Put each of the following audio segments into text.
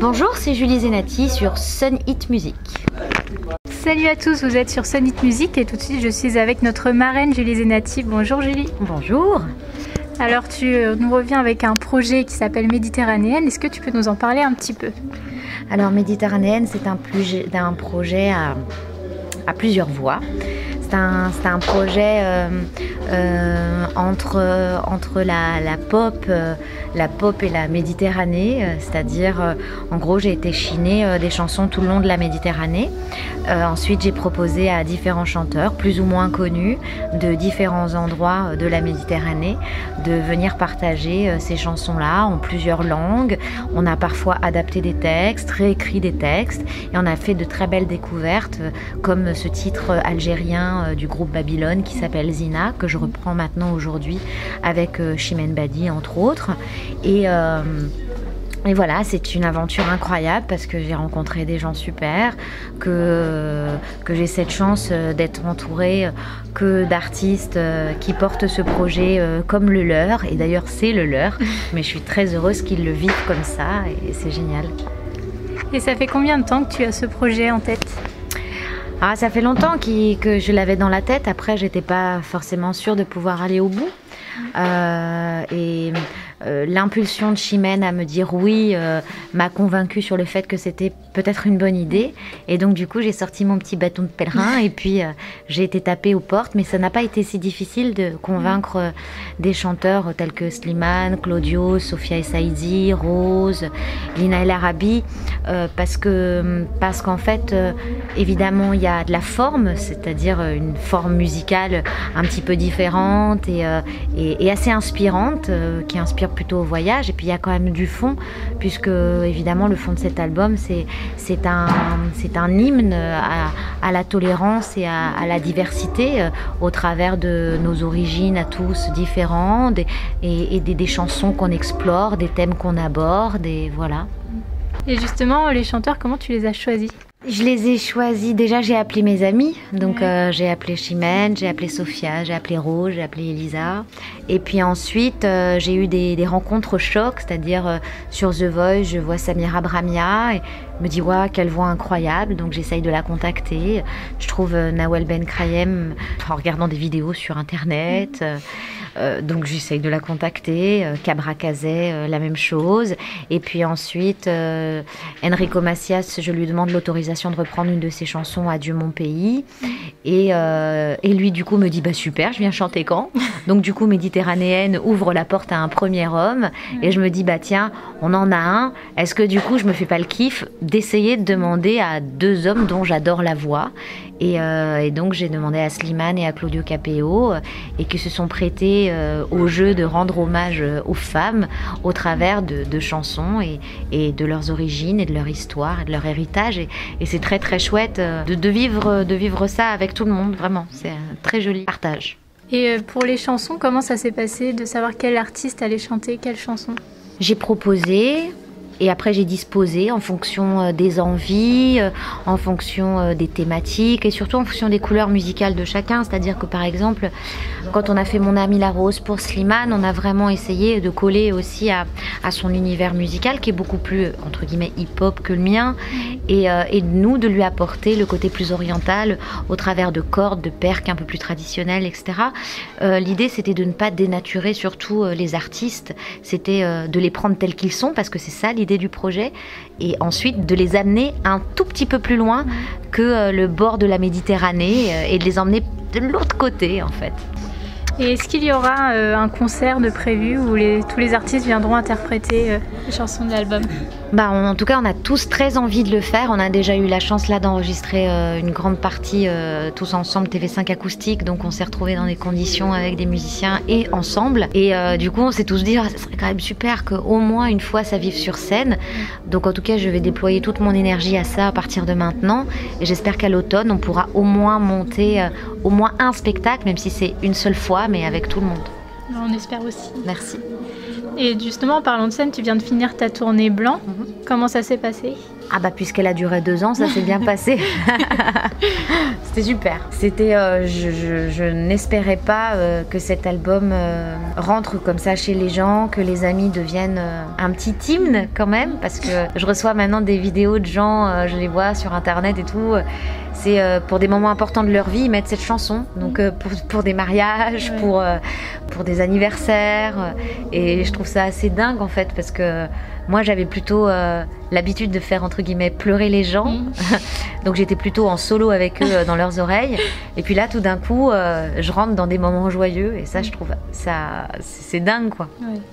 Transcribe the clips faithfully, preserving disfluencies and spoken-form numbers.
Bonjour, c'est Julie Zenati sur Sun Hit Music. Salut à tous, vous êtes sur Sun Hit Music et tout de suite je suis avec notre marraine Julie Zenati. Bonjour Julie. Bonjour. Alors tu euh, nous reviens avec un projet qui s'appelle Méditerranéenne, est-ce que tu peux nous en parler un petit peu? Alors Méditerranéenne, c'est un, un projet à, à plusieurs voix. C'est un, un projet euh, euh, entre, entre la, la, pop, euh, la pop et la Méditerranée, euh, c'est-à-dire, euh, en gros, j'ai été chiner euh, des chansons tout le long de la Méditerranée. Euh, ensuite, j'ai proposé à différents chanteurs, plus ou moins connus, de différents endroits de la Méditerranée, de venir partager euh, ces chansons-là en plusieurs langues. On a parfois adapté des textes, réécrit des textes, et on a fait de très belles découvertes, euh, comme ce titre algérien du groupe Babylone qui s'appelle Zina, que je reprends maintenant aujourd'hui avec euh, Chimène Badi entre autres. Et, euh, et voilà, c'est une aventure incroyable parce que j'ai rencontré des gens super, que, que j'ai cette chance d'être entourée que d'artistes qui portent ce projet comme le leur, et d'ailleurs c'est le leur, mais je suis très heureuse qu'ils le vivent comme ça et c'est génial. Et ça fait combien de temps que tu as ce projet en tête ? Ah, ça fait longtemps qu que je l'avais dans la tête. Après, j'étais pas forcément sûre de pouvoir aller au bout. Euh, et euh, l'impulsion de Chimène à me dire oui euh, m'a convaincue sur le fait que c'était peut-être une bonne idée. Et donc du coup, j'ai sorti mon petit bâton de pèlerin et puis euh, j'ai été taper aux portes. Mais ça n'a pas été si difficile de convaincre euh, des chanteurs tels que Slimane, Claudio, Sophia Essaidi, Rose, Lina El Arabi, euh, parce que parce qu'en fait, euh, évidemment, il y a de la forme, c'est-à-dire une forme musicale un petit peu différente et, euh, et et assez inspirante, euh, qui inspire plutôt au voyage. Et puis il y a quand même du fond, puisque évidemment le fond de cet album c'est c'est un, c'est un hymne à, à la tolérance et à, à la diversité euh, au travers de nos origines à tous différentes et, et, et des, des chansons qu'on explore, des thèmes qu'on aborde, et voilà. Et justement, les chanteurs, comment tu les as choisis ? Je les ai choisis, déjà j'ai appelé mes amis, donc ouais. euh, j'ai appelé Chimène, j'ai appelé Sophia, j'ai appelé Rose, j'ai appelé Elisa. Et puis ensuite euh, j'ai eu des, des rencontres chocs, c'est-à-dire euh, sur The Voice, je vois Samira Bramia et je me dis ouais, quelle voix incroyable, donc j'essaye de la contacter. Je trouve euh, Nawel Ben Krayem en regardant des vidéos sur internet, euh, euh, donc j'essaye de la contacter. Euh, Cabra Kazé, euh, la même chose. Et puis ensuite euh, Enrico Macias, je lui demande l'autorisation de reprendre une de ses chansons, Adieu mon pays, et, euh, et lui du coup me dit bah super, je viens chanter quand? Donc du coup Méditerranéenne ouvre la porte à un premier homme et je me dis bah tiens, on en a un, est-ce que du coup je me fais pas le kiff d'essayer de demander à deux hommes dont j'adore la voix, et, euh, et donc j'ai demandé à Slimane et à Claudio Capéo euh, et qui se sont prêtés euh, au jeu de rendre hommage aux femmes au travers de, de chansons et, et de leurs origines et de leur histoire et de leur héritage, et, et c'est très très chouette de, de, vivre, de vivre ça avec tout le monde, vraiment, c'est un très joli partage. Et pour les chansons, comment ça s'est passé de savoir quel artiste allait chanter quelle chanson? J'ai proposé et après j'ai disposé en fonction des envies, en fonction des thématiques et surtout en fonction des couleurs musicales de chacun. C'est-à-dire que par exemple, quand on a fait Mon Ami la Rose pour Slimane, on a vraiment essayé de coller aussi à, à son univers musical qui est beaucoup plus, entre guillemets, hip-hop que le mien, et, euh, et nous de lui apporter le côté plus oriental au travers de cordes, de perques un peu plus traditionnelles, et cetera. Euh, L'idée c'était de ne pas dénaturer surtout les artistes, c'était euh, de les prendre tels qu'ils sont, parce que c'est ça l'idée du projet, et ensuite de les amener un tout petit peu plus loin que euh, le bord de la Méditerranée euh, et de les emmener de l'autre côté en fait. Et est-ce qu'il y aura euh, un concert de prévu où les, tous les artistes viendront interpréter euh, les chansons de l'album? Bah, on, en tout cas, on a tous très envie de le faire. On a déjà eu la chance là d'enregistrer euh, une grande partie euh, tous ensemble T V cinq acoustique, donc on s'est retrouvés dans des conditions avec des musiciens et ensemble. Et euh, du coup, on s'est tous dit, oh, ça serait quand même super qu'au moins une fois ça vive sur scène. Donc en tout cas, je vais déployer toute mon énergie à ça à partir de maintenant. Et j'espère qu'à l'automne, on pourra au moins monter euh, au moins un spectacle, même si c'est une seule fois, mais avec tout le monde. On espère aussi. Merci. Et justement, en parlant de scène, tu viens de finir ta tournée Blanc. Mm-hmm. Comment ça s'est passé ? Ah bah puisqu'elle a duré deux ans, ça s'est bien passé. C'était super. C'était, euh, je, je, je n'espérais pas euh, que cet album euh, rentre comme ça chez les gens, que les amis deviennent euh, un petit hymne quand même, parce que je reçois maintenant des vidéos de gens, euh, je les vois sur internet et tout. C'est euh, pour des moments importants de leur vie, ils mettent cette chanson. Donc euh, pour, pour des mariages, ouais. pour, euh, pour des anniversaires. Et je trouve ça assez dingue en fait, parce que moi j'avais plutôt euh, l'habitude de faire entre guillemets pleurer les gens. Mmh. Donc j'étais plutôt en solo avec eux euh, dans leurs oreilles. Et puis là tout d'un coup, euh, je rentre dans des moments joyeux. Et ça, je trouve ça, c'est dingue quoi.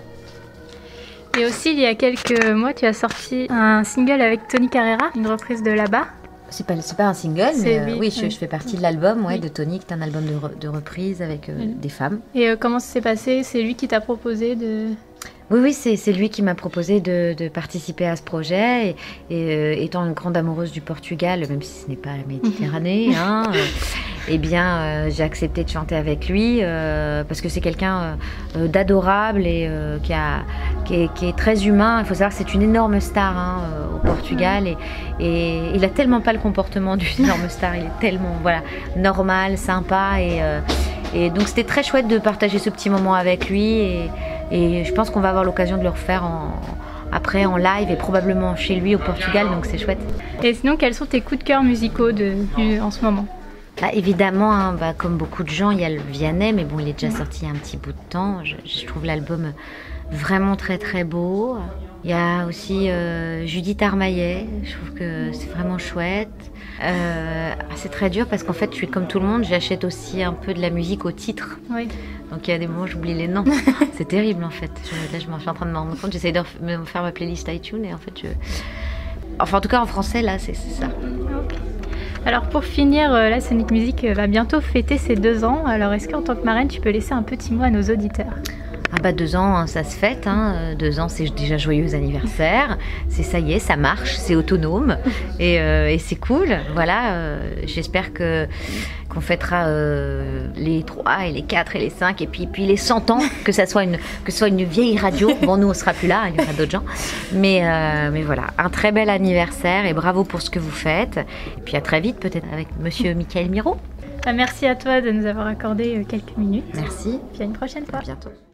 Ouais. Et aussi, il y a quelques mois, tu as sorti un single avec Tony Carrera, une reprise de Là-bas. C'est pas, c'est pas un single, mais euh, oui, oui je, oui. je fais partie de l'album ouais, oui. de Tony, qui est un album de, re, de reprise avec euh, oui. des femmes. Et euh, comment ça s'est passé? C'est lui qui t'a proposé de... Oui, oui, c'est, c'est lui qui m'a proposé de, de participer à ce projet. Et, et euh, étant une grande amoureuse du Portugal, même si ce n'est pas la Méditerranée, hein, euh, eh bien, euh, j'ai accepté de chanter avec lui euh, parce que c'est quelqu'un euh, d'adorable et euh, qui, a, qui, est, qui est très humain. Il faut savoir que c'est une énorme star hein, au Portugal et, et il a tellement pas le comportement d'une énorme star. Il est tellement voilà, normal, sympa et... Euh, Et donc c'était très chouette de partager ce petit moment avec lui et, et je pense qu'on va avoir l'occasion de le refaire en, après en live et probablement chez lui au Portugal, donc c'est chouette. Et sinon, quels sont tes coups de cœur musicaux de, de, en ce moment? Bah, évidemment, hein, bah, comme beaucoup de gens, il y a le Vianney, mais bon, il est déjà sorti il y a un petit bout de temps. Je, je trouve l'album vraiment très très beau. Il y a aussi euh, Judith Armaillet, je trouve que c'est vraiment chouette. Euh, c'est très dur parce qu'en fait, je suis comme tout le monde, j'achète aussi un peu de la musique au titre. Oui. Donc il y a des moments où j'oublie les noms. C'est terrible en fait. Je, là, je, m'en, je suis en train de me rendre compte. J'essaye de me faire ma playlist iTunes et en fait, je... Enfin, en tout cas, en français, là, c'est, c'est ça. Okay. Alors pour finir, la Sonic Music va bientôt fêter ses deux ans. Alors est-ce qu'en tant que marraine, tu peux laisser un petit mot à nos auditeurs? Ah bah deux ans, ça se fête, hein. Deux ans c'est déjà joyeux anniversaire, c'est ça y est, ça marche, c'est autonome et, euh, et c'est cool, voilà, euh, j'espère que, qu'on fêtera euh, les trois et les quatre et les cinq et puis, puis les cent ans, que ça soit une, que ce soit une vieille radio, bon nous on sera plus là, il y aura d'autres gens, mais, euh, mais voilà, un très bel anniversaire et bravo pour ce que vous faites et puis à très vite peut-être avec monsieur Michael Miro. Merci à toi de nous avoir accordé quelques minutes. Merci. Puis à une prochaine fois. À bientôt.